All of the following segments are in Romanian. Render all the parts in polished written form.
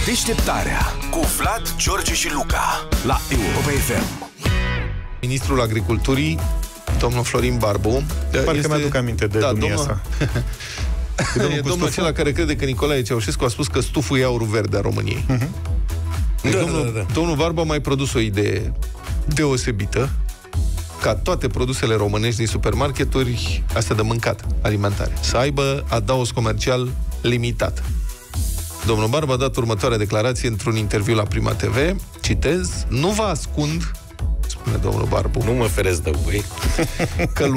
Deșteptarea cu Vlad, George și Luca la Europa FM. Ministrul Agriculturii, domnul Florin Barbu. Parcă mi-aduc aminte de domnia sa. E domnul acela care crede că Nicolae Ceaușescu a spus că stuful e aurul verde a României. Domnul Barbu a mai produs o idee deosebită, ca toate produsele românești din supermarketuri, astea de mâncat, alimentare, să aibă adaos comercial limitat. Domnul Barbu a dat următoarea declarație într-un interviu la Prima TV, citez: "Nu vă ascund", spune domnul Barbu, "nu mă feresc de voi, că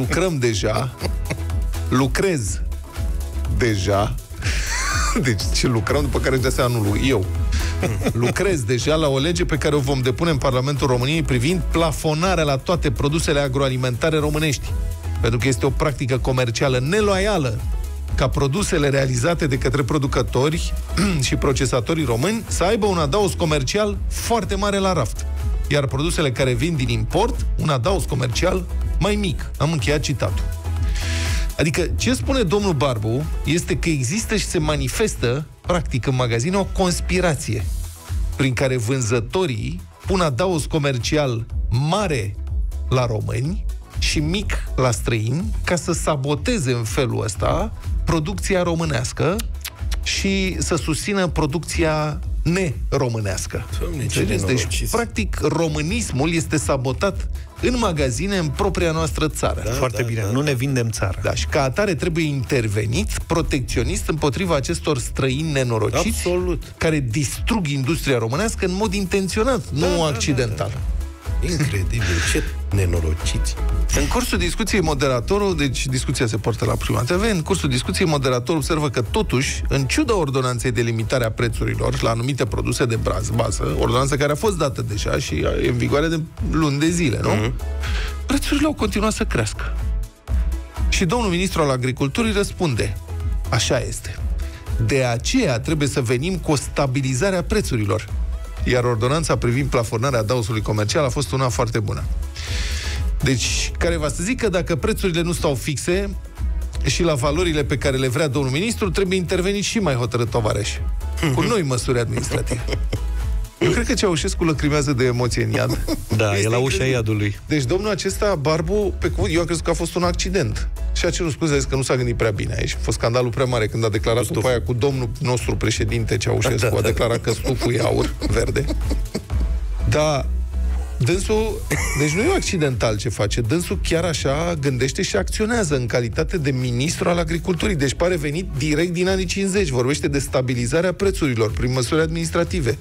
lucrez deja", deci ce lucrăm, după care își dea seama, nu eu, lucrez deja la o lege pe care o vom depune în Parlamentul României privind plafonarea la toate produsele agroalimentare românești, pentru că este o practică comercială neloială ca produsele realizate de către producători și procesatorii români să aibă un adaos comercial foarte mare la raft, iar produsele care vin din import, un adaos comercial mai mic. Am încheiat citatul. Adică, ce spune domnul Barbu este că există și se manifestă, practic, în magazine, o conspirație prin care vânzătorii pun adaos comercial mare la români și mic la străini, ca să saboteze în felul ăsta producția românească și să susțină producția neromânească. Deci, practic, românismul este sabotat în magazine în propria noastră țară. Foarte bine, nu ne vindem țara. Da, și ca atare trebuie intervenit protecționist împotriva acestor străini nenorociți, care distrug industria românească în mod intenționat, nu accidental. Incredibil, ce nenorociți. În cursul discuției, moderatorul, deci discuția se poartă la Prima TV, în cursul discuției, moderatorul observă că totuși, în ciuda ordonanței de limitare a prețurilor la anumite produse de bază, ordonanța care a fost dată deja și e în vigoare de luni de zile, nu? Prețurile au continuat să crească. Și domnul ministru al Agriculturii răspunde: așa este. De aceea trebuie să venim cu o stabilizare a prețurilor. Iar ordonanța privind plafonarea adaosului comercial a fost una foarte bună. Deci, care va să zic că dacă prețurile nu stau fixe și la valorile pe care le vrea domnul ministru, trebuie intervenit și mai hotărât tovarăș, cu noi măsuri administrative. Eu cred că Ceaușescu lăcrimează de emoție în iad. Da, e la ușa iadului. Deci domnul acesta, Barbu, pe cuvânt, eu am crezut că a fost un accident. Și a cerut scuze, a zis că nu s-a gândit prea bine aici. A fost scandalul prea mare când a declarat după aia cu domnul nostru președinte Ceaușescu, a declarat că stuful e aur verde. Dar dânsul, deci nu e accidental ce face, dânsul chiar așa gândește și acționează în calitate de ministru al agriculturii. Deci pare venit direct din anii 50. Vorbește de stabilizarea prețurilor prin măsuri administrative.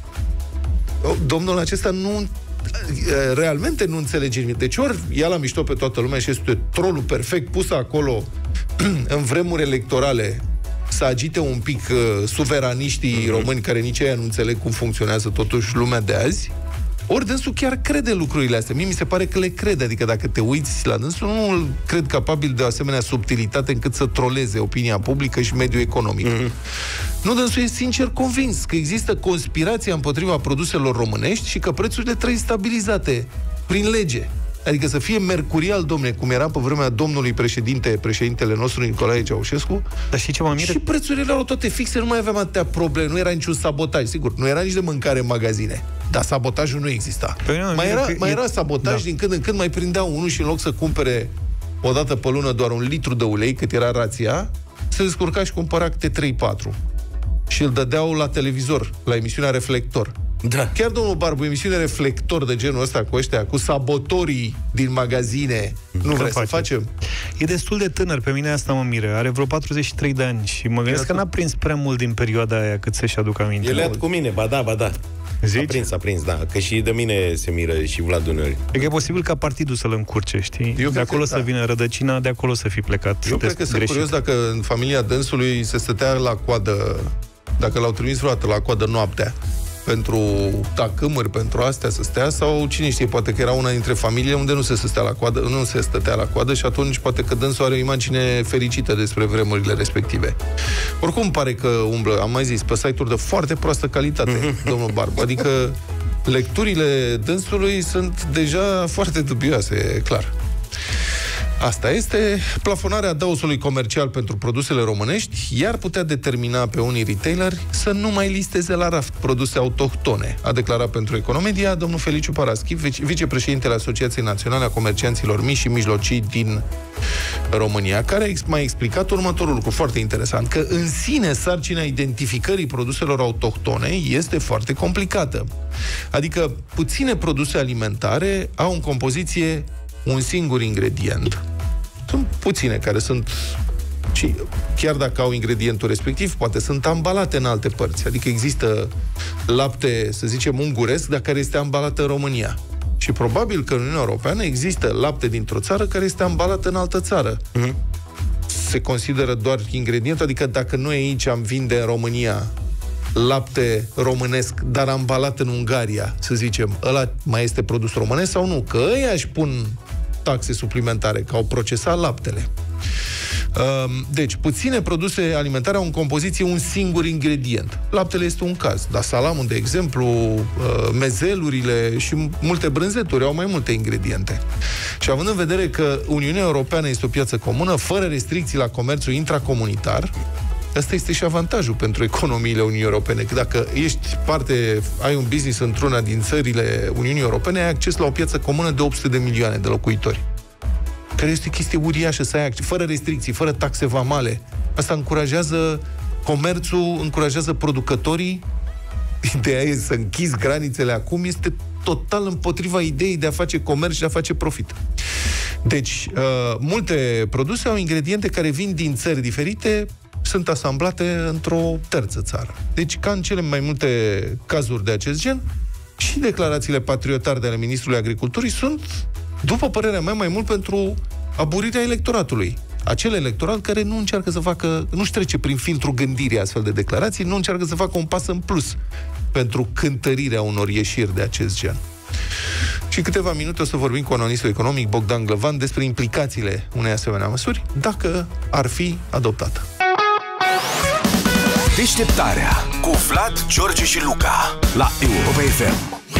Domnul acesta realmente nu înțelege nimic. Deci ori ia la mișto pe toată lumea și este trolul perfect pus acolo în vremuri electorale să agite un pic suveraniștii români, care nici ei nu înțeleg cum funcționează totuși lumea de azi, ori dânsul chiar crede lucrurile astea. Mie mi se pare că le crede. Adică dacă te uiți la dânsul, nu îl cred capabil de o asemenea subtilitate încât să troleze opinia publică și mediul economic. Nu, dânsul e sincer convins că există conspirația împotriva produselor românești și că prețurile trebuie stabilizate prin lege. Adică să fie mercurial, domne, cum era pe vremea domnului președintele nostru Nicolae Ceaușescu. Dar și ce mă miră? Și prețurile erau toate fixe, nu mai aveam atâtea probleme, nu era niciun sabotaj, sigur, nu era nici de mâncare în magazine, dar sabotajul nu exista. Mai era sabotaj, din când în când mai prindea unul și în loc să cumpere o dată pe lună doar 1 litru de ulei, cât era rația, se descurca și cumpăra câte 3-4. Și îl dădeau la televizor, la emisiunea Reflector. Da. Chiar domnul Barbu, emisiune Reflector de genul ăsta cu ăștia, cu sabotorii din magazine, nu vrei să facem? E destul de tânăr, pe mine asta mă miră. Are vreo 43 de ani și mă gândesc că n-a prins prea mult din perioada aia cât să-și aducă aminte. E leat cu mine, ba da. Zici? A prins, da. Că și de mine se miră și Vlad uneori. E posibil ca partidul să-l încurce, știi? De acolo să vină rădăcina, de acolo să fi plecat. Eu cred că sunt curios dacă în familia dânsului se stătea la coadă, dacă l-au trimis vreodată la coadă noaptea pentru tacâmuri, pentru astea să stea, sau cine știe, poate că era una dintre familiile unde nu se stătea la coadă și atunci poate că dânsul are o imagine fericită despre vremurile respective. Oricum pare că umblă, am mai zis, pe site-uri de foarte proastă calitate, domnul Barbu. Adică lecturile dânsului sunt deja foarte dubioase, e clar. Asta este. Plafonarea adaosului comercial pentru produsele românești i-ar putea determina pe unii retaileri să nu mai listeze la raft produse autohtone, a declarat pentru Economedia domnul Feliciu Paraschi, vicepreședintele Asociației Naționale a Comercianților Mici și Mijlocii din România, care mai explicat următorul lucru foarte interesant, că în sine sarcina identificării produselor autohtone este foarte complicată. Adică puține produse alimentare au în compoziție un singur ingredient. Sunt puține care sunt, și chiar dacă au ingredientul respectiv, poate sunt ambalate în alte părți. Adică există lapte, să zicem, unguresc, dar care este ambalat în România. Și probabil că în Uniunea Europeană există lapte dintr-o țară care este ambalat în altă țară. Se consideră doar ingredient, adică dacă noi aici am vinde în România lapte românesc, dar ambalat în Ungaria, să zicem, ăla mai este produs românesc sau nu? Că ăia își pun taxe suplimentare, că au procesat laptele. Deci, puține produse alimentare au în compoziție un singur ingredient. Laptele este un caz, dar salamul, de exemplu, mezelurile și multe brânzeturi au mai multe ingrediente. Și având în vedere că Uniunea Europeană este o piață comună, fără restricții la comerțul intracomunitar, ăsta este și avantajul pentru economiile Uniunii Europene, că dacă ești parte, ai un business într-una din țările Uniunii Europene, ai acces la o piață comună de 800 de milioane de locuitori. Care este o chestie uriașă să ai acces, fără restricții, fără taxe vamale. Asta încurajează comerțul, încurajează producătorii. Ideea e să închizi granițele acum, este total împotriva ideii de a face comerț și de a face profit. Deci, multe produse au ingrediente care vin din țări diferite, sunt asamblate într-o terță țară. Deci, ca în cele mai multe cazuri de acest gen, și declarațiile patriotare ale Ministrului Agriculturii sunt, după părerea mea, mai mult pentru aburirea electoratului. Acel electorat care nu încearcă să facă, nu-și trece prin filtrul gândirii astfel de declarații, nu încearcă să facă un pas în plus pentru cântărirea unor ieșiri de acest gen. Și câteva minute o să vorbim cu analistul economic Bogdan Glăvan despre implicațiile unei asemenea măsuri, dacă ar fi adoptată. Deșteptarea cu Vlad, George și Luca la Europa FM.